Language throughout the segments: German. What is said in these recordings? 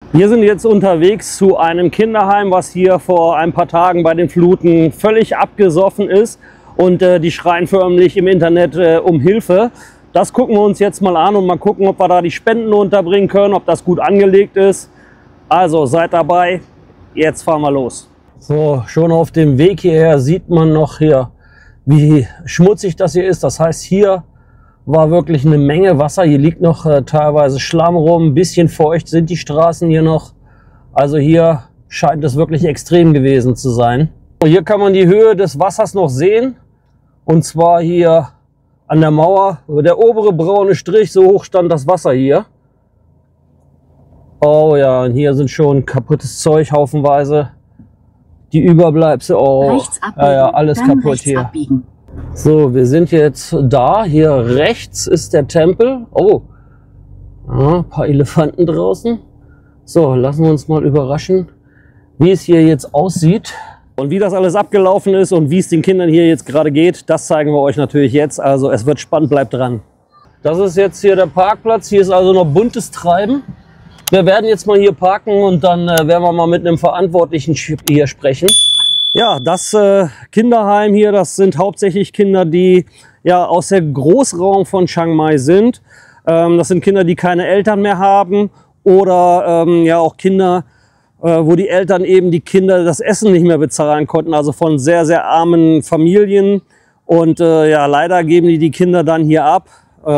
Wir sind jetzt unterwegs zu einem Kinderheim, was hier vor ein paar Tagen bei den Fluten völlig abgesoffen ist und die schreien förmlich im Internet um Hilfe. Das gucken wir uns jetzt mal an und mal gucken, ob wir da die Spenden unterbringen können, ob das gut angelegt ist. Also seid dabei, jetzt fahren wir los. So, schon auf dem Weg hierher sieht man noch hier, wie schmutzig das hier ist. Das heißt, hier war wirklich eine Menge Wasser. Hier liegt noch teilweise Schlamm rum, ein bisschen feucht sind die Straßen hier noch. Also hier scheint es wirklich extrem gewesen zu sein. Hier kann man die Höhe des Wassers noch sehen. Und zwar hier an der Mauer, der obere braune Strich, so hoch stand das Wasser hier. Oh ja, und hier sind schon kaputtes Zeug haufenweise. Die Überbleibsel, oh, ja, alles kaputt hier. Abbiegen. So, wir sind jetzt da. Hier rechts ist der Tempel. Oh, ja, ein paar Elefanten draußen. So, lassen wir uns mal überraschen, wie es hier jetzt aussieht. Und wie das alles abgelaufen ist und wie es den Kindern hier jetzt gerade geht, das zeigen wir euch natürlich jetzt. Also es wird spannend, bleibt dran. Das ist jetzt hier der Parkplatz. Hier ist also noch buntes Treiben. Wir werden jetzt mal hier parken und dann werden wir mal mit einem Verantwortlichen hier sprechen. Ja, das Kinderheim hier, das sind hauptsächlich Kinder, die ja aus der Großraum von Chiang Mai sind. Das sind Kinder, die keine Eltern mehr haben oder ja auch Kinder, wo die Eltern eben die Kinder das Essen nicht mehr bezahlen konnten, also von sehr, sehr armen Familien. Und ja, leider geben die Kinder dann hier ab,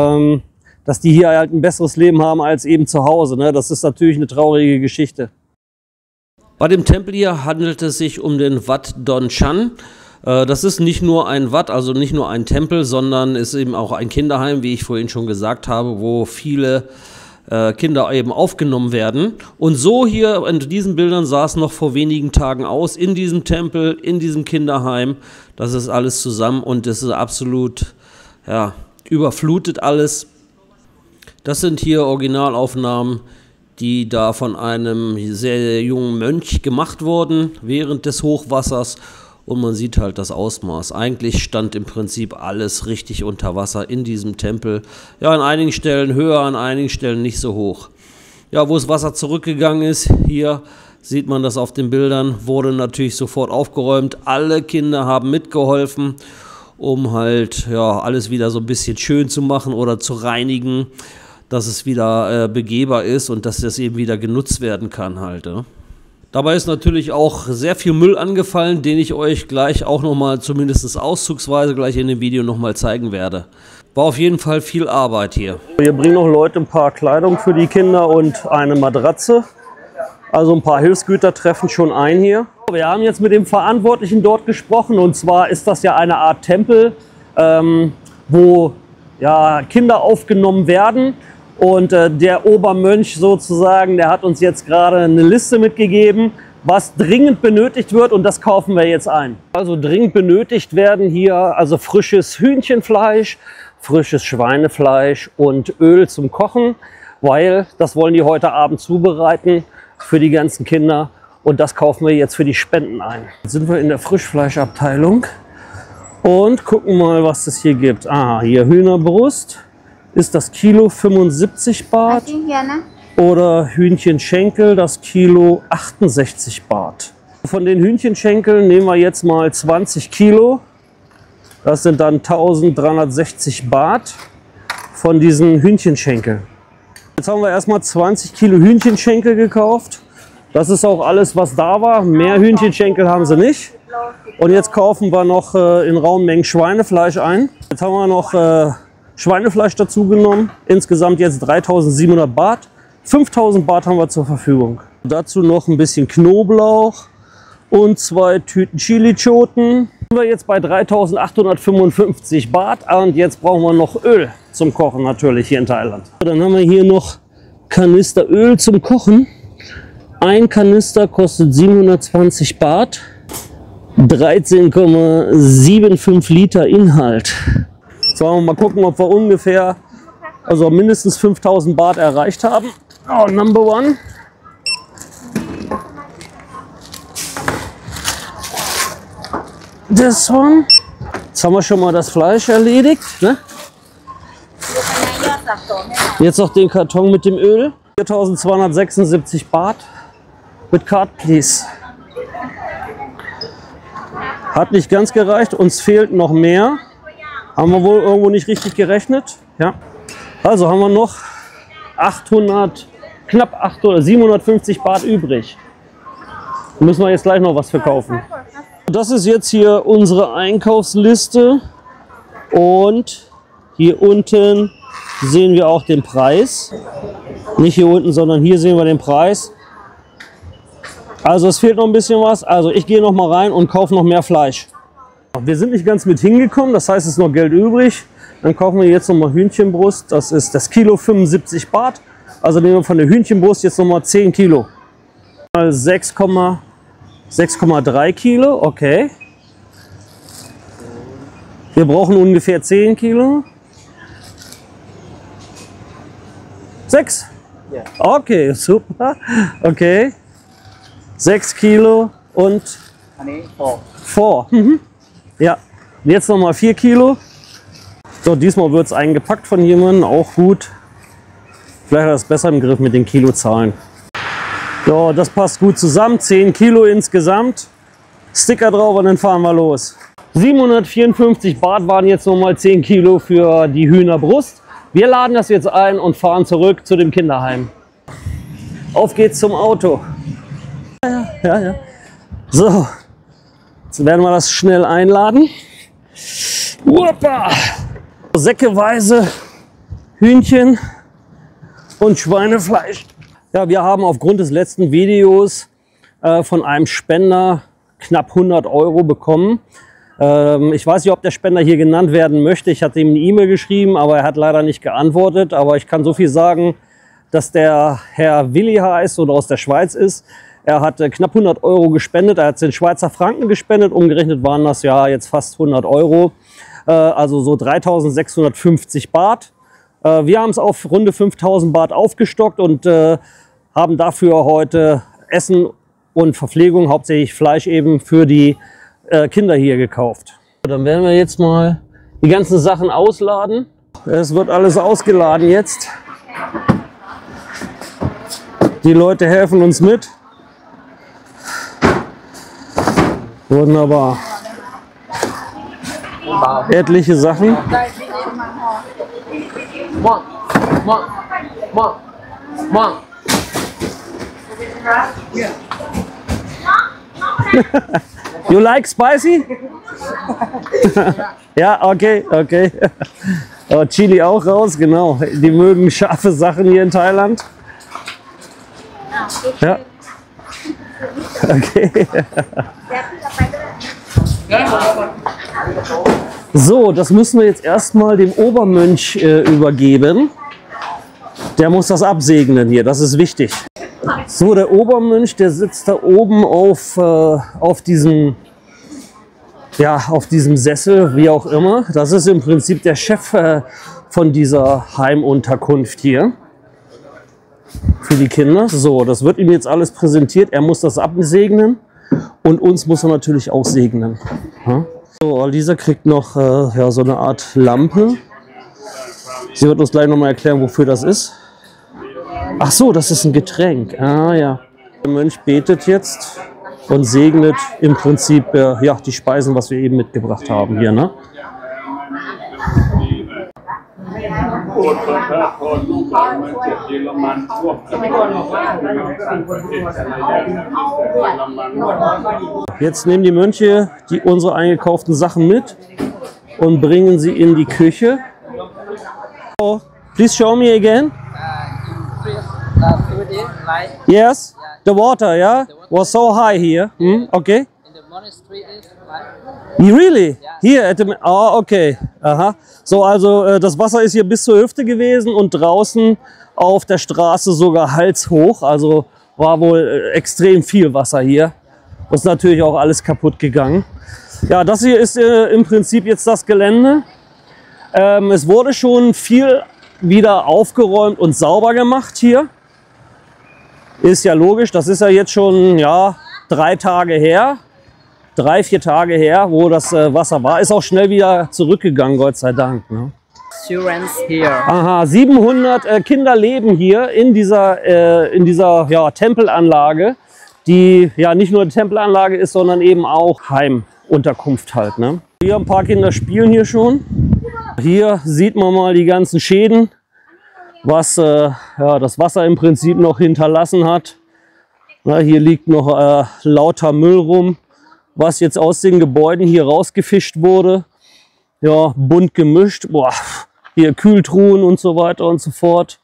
dass die hier halt ein besseres Leben haben als eben zu Hause, ne? Das ist natürlich eine traurige Geschichte. Bei dem Tempel hier handelt es sich um den Wat Don Chan. Das ist nicht nur ein Wat, also nicht nur ein Tempel, sondern ist eben auch ein Kinderheim, wie ich vorhin schon gesagt habe, wo viele Kinder eben aufgenommen werden. Und so hier in diesen Bildern sah es noch vor wenigen Tagen aus, in diesem Tempel, in diesem Kinderheim. Das ist alles zusammen und es ist absolut ja, überflutet alles. Das sind hier Originalaufnahmen, die da von einem sehr, sehr jungen Mönch gemacht wurden während des Hochwassers. Und man sieht halt das Ausmaß. Eigentlich stand im Prinzip alles richtig unter Wasser in diesem Tempel. Ja, an einigen Stellen höher, an einigen Stellen nicht so hoch. Ja, wo das Wasser zurückgegangen ist, hier sieht man das auf den Bildern, wurde natürlich sofort aufgeräumt. Alle Kinder haben mitgeholfen, um halt ja, alles wieder so ein bisschen schön zu machen oder zu reinigen, dass es wieder begehbar ist und dass das eben wieder genutzt werden kann halt. Ja. Dabei ist natürlich auch sehr viel Müll angefallen, den ich euch gleich auch nochmal, zumindest auszugsweise gleich in dem Video nochmal zeigen werde. War auf jeden Fall viel Arbeit hier. Hier bringen noch Leute ein paar Kleidung für die Kinder und eine Matratze. Also ein paar Hilfsgüter treffen schon ein hier. Wir haben jetzt mit dem Verantwortlichen dort gesprochen und zwar ist das ja eine Art Tempel, wo ja, Kinder aufgenommen werden. Und der Obermönch sozusagen, der hat uns jetzt gerade eine Liste mitgegeben, was dringend benötigt wird und das kaufen wir jetzt ein. Also dringend benötigt werden hier also frisches Hühnchenfleisch, frisches Schweinefleisch und Öl zum Kochen, weil das wollen die heute Abend zubereiten für die ganzen Kinder und das kaufen wir jetzt für die Spenden ein. Jetzt sind wir in der Frischfleischabteilung und gucken mal, was es hier gibt. Ah, hier Hühnerbrust. Ist das Kilo 75 Baht oder Hühnchenschenkel das Kilo 68 Baht. Von den Hühnchenschenkeln nehmen wir jetzt mal 20 Kilo. Das sind dann 1360 Baht von diesen Hühnchenschenkeln. Jetzt haben wir erstmal 20 Kilo Hühnchenschenkel gekauft. Das ist auch alles, was da war. Mehr Hühnchenschenkel haben sie nicht. Und jetzt kaufen wir noch in rauen Mengen Schweinefleisch ein. Jetzt haben wir noch Schweinefleisch dazu genommen, insgesamt jetzt 3700 Baht, 5000 Baht haben wir zur Verfügung. Dazu noch ein bisschen Knoblauch und 2 Tüten Chili-Choten. Sind wir jetzt bei 3855 Baht und jetzt brauchen wir noch Öl zum Kochen natürlich hier in Thailand. Dann haben wir hier noch Kanister Öl zum Kochen. Ein Kanister kostet 720 Baht, 13,75 Liter Inhalt. So, mal gucken, ob wir ungefähr, also mindestens 5000 Baht erreicht haben. Oh, number one. This one. Jetzt haben wir schon mal das Fleisch erledigt. Ne? Jetzt noch den Karton mit dem Öl. 4.276 Baht mit Card, please. Hat nicht ganz gereicht, uns fehlt noch mehr. Haben wir wohl irgendwo nicht richtig gerechnet. Ja. Also haben wir noch 800, knapp 800, 750 Baht übrig. Da müssen wir jetzt gleich noch was verkaufen. Das ist jetzt hier unsere Einkaufsliste. Und hier unten sehen wir auch den Preis. Nicht hier unten, sondern hier sehen wir den Preis. Also es fehlt noch ein bisschen was. Also ich gehe noch mal rein und kaufe noch mehr Fleisch. Wir sind nicht ganz mit hingekommen, das heißt es ist noch Geld übrig. Dann kaufen wir jetzt noch mal Hühnchenbrust. Das ist das Kilo 75 Baht. Also nehmen wir von der Hühnchenbrust jetzt noch mal 10 Kilo. 6,3 Kilo, okay. Wir brauchen ungefähr 10 Kilo. 6? Ja. Okay, super. Okay. 6 Kilo und 4. Mhm. Ja, jetzt nochmal 4 Kilo. So, diesmal wird es eingepackt von jemandem, auch gut. Vielleicht hat er es besser im Griff mit den Kilozahlen. So, das passt gut zusammen. 10 Kilo insgesamt. Sticker drauf und dann fahren wir los. 754 Baht waren jetzt nochmal 10 Kilo für die Hühnerbrust. Wir laden das jetzt ein und fahren zurück zu dem Kinderheim. Auf geht's zum Auto. Ja. So, jetzt werden wir das schnell einladen. Upa! Säckeweise Hühnchen und Schweinefleisch. Ja, wir haben aufgrund des letzten Videos von einem Spender knapp 100 € bekommen. Ich weiß nicht, ob der Spender hier genannt werden möchte. Ich hatte ihm eine E-Mail geschrieben, aber er hat leider nicht geantwortet. Aber ich kann so viel sagen, dass der Herr Willi heißt oder aus der Schweiz ist. Er hat knapp 100 € gespendet. Er hat es in Schweizer Franken gespendet. Umgerechnet waren das ja jetzt fast 100 €. Also so 3.650 Baht. Wir haben es auf runde 5.000 Baht aufgestockt und haben dafür heute Essen und Verpflegung, hauptsächlich Fleisch eben, für die Kinder hier gekauft. Dann werden wir jetzt mal die ganzen Sachen ausladen. Es wird alles ausgeladen jetzt. Die Leute helfen uns mit. Wunderbar. Etliche Sachen. You like spicy? Ja, okay. Oh, Chili auch raus, genau. Die mögen scharfe Sachen hier in Thailand. Ja. Okay. So, das müssen wir jetzt erstmal dem Obermönch übergeben. Der muss das absegnen hier, das ist wichtig. So, der Obermönch, der sitzt da oben auf diesem Sessel, wie auch immer. Das ist im Prinzip der Chef von dieser Heimunterkunft hier für die Kinder. So, das wird ihm jetzt alles präsentiert. Er muss das absegnen und uns muss er natürlich auch segnen. Ja? So, Lisa kriegt noch ja, so eine Art Lampe. Sie wird uns gleich noch mal erklären, wofür das ist. Ach so, das ist ein Getränk. Ah ja. Der Mönch betet jetzt und segnet im Prinzip ja, die Speisen, was wir eben mitgebracht haben hier. Ne? Jetzt nehmen die Mönche unsere eingekauften Sachen mit und bringen sie in die Küche. Oh, please show me again. Yes, the water, yeah, was so high here. Okay. In the monastery is like. Really? Here at the. Oh, okay. Aha. So, also das Wasser ist hier bis zur Hüfte gewesen und draußen auf der Straße sogar halshoch. Also war wohl extrem viel Wasser hier. Ist natürlich auch alles kaputt gegangen. Ja, das hier ist im Prinzip jetzt das Gelände. Es wurde schon viel wieder aufgeräumt und sauber gemacht hier. Ist ja logisch, das ist ja jetzt schon 3 Tage her. 3, 4 Tage her, wo das Wasser war. Ist auch schnell wieder zurückgegangen, Gott sei Dank. Ne? students here. Aha, 700 Kinder leben hier in dieser ja, Tempelanlage, die ja nicht nur eine Tempelanlage ist, sondern eben auch Heimunterkunft halt. Ne? Hier ein paar Kinder spielen hier schon. Hier sieht man mal die ganzen Schäden, was ja, das Wasser im Prinzip noch hinterlassen hat. Na, hier liegt noch lauter Müll rum, was jetzt aus den Gebäuden hier rausgefischt wurde. Ja, bunt gemischt. Boah, hier Kühltruhen und so weiter und so fort.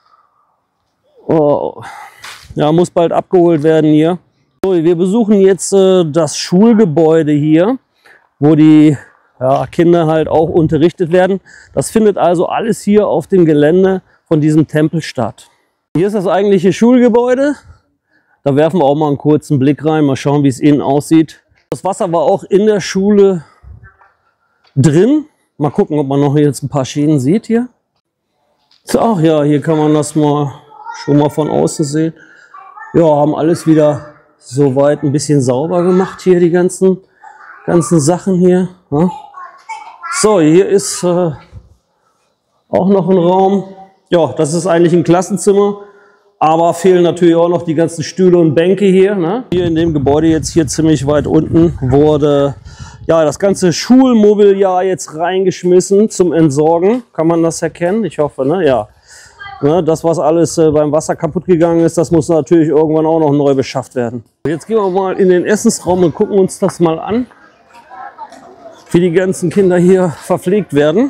Oh, ja, muss bald abgeholt werden hier. So, wir besuchen jetzt das Schulgebäude hier, wo die Kinder halt auch unterrichtet werden. Das findet also alles hier auf dem Gelände von diesem Tempel statt. Hier ist das eigentliche Schulgebäude. Da werfen wir auch mal einen kurzen Blick rein, mal schauen, wie es innen aussieht. Das Wasser war auch in der Schule drin. Mal gucken, ob man noch jetzt ein paar Schäden sieht hier. So, ach ja, hier kann man das mal schon mal von außen sehen. Ja, haben alles wieder soweit ein bisschen sauber gemacht hier, die ganzen Sachen hier. Ja. So, hier ist auch noch ein Raum. Ja, das ist eigentlich ein Klassenzimmer. Aber fehlen natürlich auch noch die ganzen Stühle und Bänke hier. Ne? Hier in dem Gebäude jetzt hier ziemlich weit unten wurde ja das ganze Schulmobiliar jetzt reingeschmissen zum Entsorgen. Kann man das erkennen? Ich hoffe, ne? Ja. Ne, das, was alles beim Wasser kaputt gegangen ist, das muss natürlich irgendwann auch noch neu beschafft werden. Jetzt gehen wir mal in den Essensraum und gucken uns das mal an, wie die ganzen Kinder hier verpflegt werden.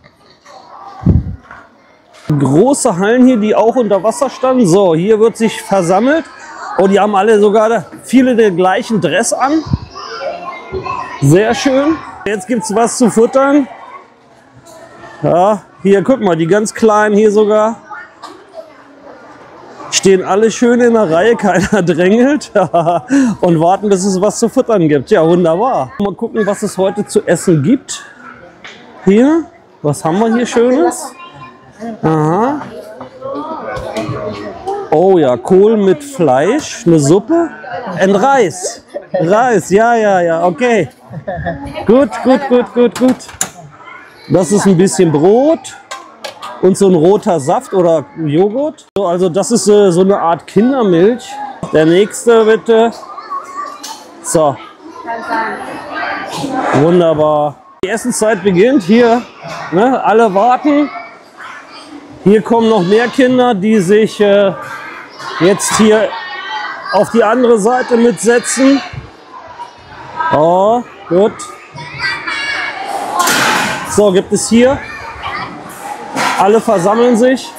Große Hallen hier, die auch unter Wasser standen. So, hier wird sich versammelt. Oh, die haben alle sogar viele den gleichen Dress an. Sehr schön. Jetzt gibt es was zu futtern. Ja, hier, guck mal, die ganz Kleinen hier sogar. Stehen alle schön in der Reihe, keiner drängelt und warten, bis es was zu futtern gibt. Ja, wunderbar. Mal gucken, was es heute zu essen gibt. Hier, was haben wir hier Schönes? Aha. Oh ja, Kohl mit Fleisch, eine Suppe und Reis. Reis, ja, okay. Gut. Das ist ein bisschen Brot und so ein roter Saft oder Joghurt. So, also das ist so eine Art Kindermilch. Der nächste bitte. So. Wunderbar. Die Essenszeit beginnt hier. Ne? Alle warten. Hier kommen noch mehr Kinder, die sich jetzt hier auf die andere Seite mitsetzen. Oh, gut. So, gibt es hier. Alle versammeln sich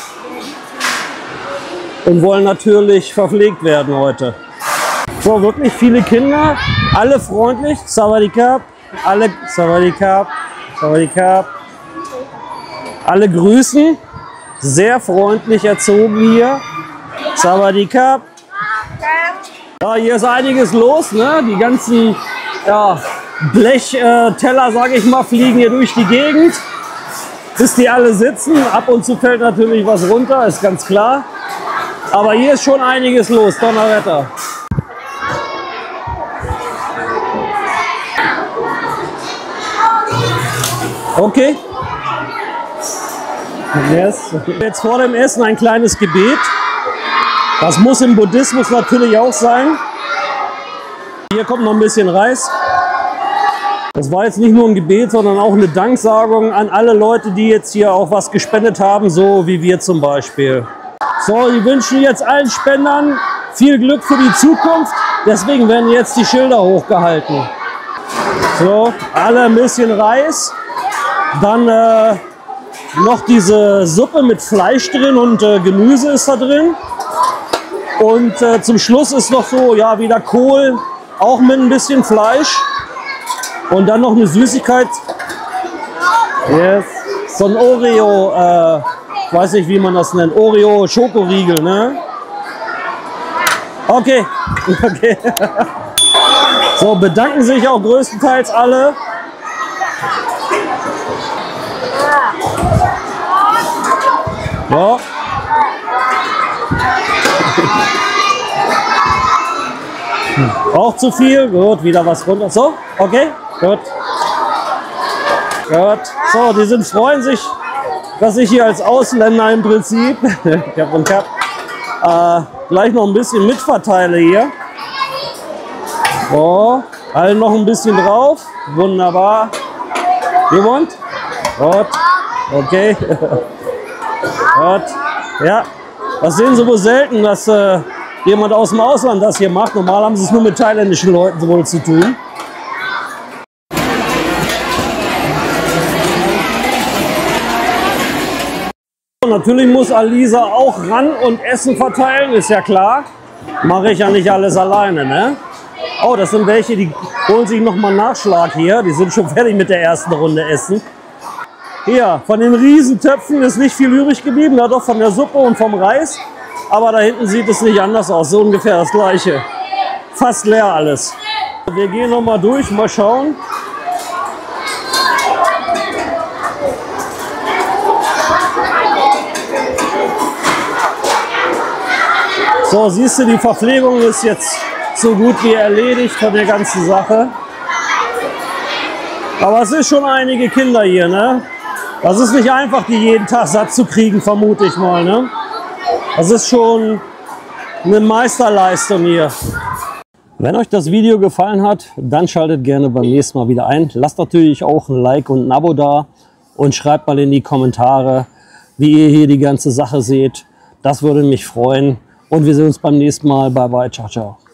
und wollen natürlich verpflegt werden heute. So, wirklich viele Kinder, alle freundlich. Sawadikap, alle Sawadikap, Sawadikap. Alle grüßen. Sehr freundlich erzogen hier. Sawadikap. Ja, hier ist einiges los, ne? Die ganzen Blechteller, sage ich mal, fliegen hier durch die Gegend, bis die alle sitzen. Ab und zu fällt natürlich was runter, ist ganz klar. Aber hier ist schon einiges los, Donnerwetter. Okay. Yes. Jetzt vor dem Essen ein kleines Gebet. Das muss im Buddhismus natürlich auch sein. Hier kommt noch ein bisschen Reis. Das war jetzt nicht nur ein Gebet, sondern auch eine Danksagung an alle Leute, die jetzt hier auch was gespendet haben, so wie wir zum Beispiel. So, wir wünschen jetzt allen Spendern viel Glück für die Zukunft. Deswegen werden jetzt die Schilder hochgehalten. So, alle ein bisschen Reis. Dann noch diese Suppe mit Fleisch drin und Gemüse ist da drin. Und zum Schluss ist noch so, ja, wieder Kohl, auch mit ein bisschen Fleisch. Und dann noch eine Süßigkeit. Yes. So ein Oreo, weiß nicht, wie man das nennt. Oreo Schokoriegel, ne? Okay. Okay. So, bedanken sich auch größtenteils alle. Ja. Auch zu viel. Gut, wieder was runter. So, okay. Gut. Gut. So, die freuen sich was ich hier als Ausländer im Prinzip, ich habe einen Cup, gleich noch ein bisschen mitverteile hier. So, allen noch ein bisschen drauf. Wunderbar. You want? Gut. Okay. Gut. Ja, das sehen Sie wohl selten, dass jemand aus dem Ausland das hier macht. Normal haben Sie es nur mit thailändischen Leuten wohl zu tun. Natürlich muss Alisa auch ran und Essen verteilen, ist ja klar. Mache ich ja nicht alles alleine, ne? Oh, das sind welche, die holen sich nochmal Nachschlag hier. Die sind schon fertig mit der ersten Runde Essen. Hier, von den Riesentöpfen ist nicht viel übrig geblieben, ja doch von der Suppe und vom Reis. Aber da hinten sieht es nicht anders aus, so ungefähr das gleiche. Fast leer alles. Wir gehen nochmal durch, mal schauen. So, siehst du, die Verpflegung ist jetzt so gut wie erledigt von der ganzen Sache. Aber es ist schon einige Kinder hier, ne? Das ist nicht einfach, die jeden Tag satt zu kriegen, vermute ich mal, ne? Das ist schon eine Meisterleistung hier. Wenn euch das Video gefallen hat, dann schaltet gerne beim nächsten Mal wieder ein. Lasst natürlich auch ein Like und ein Abo da und schreibt mal in die Kommentare, wie ihr hier die ganze Sache seht. Das würde mich freuen. Und wir sehen uns beim nächsten Mal. Bye bye, ciao, ciao.